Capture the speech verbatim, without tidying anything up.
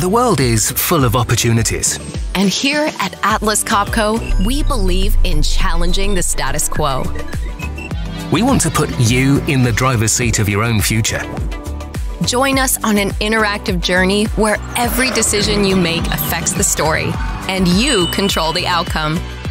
The world is full of opportunities. And here at Atlas Copco, we believe in challenging the status quo. We want to put you in the driver's seat of your own future. Join us on an interactive journey where every decision you make affects the story, and you control the outcome.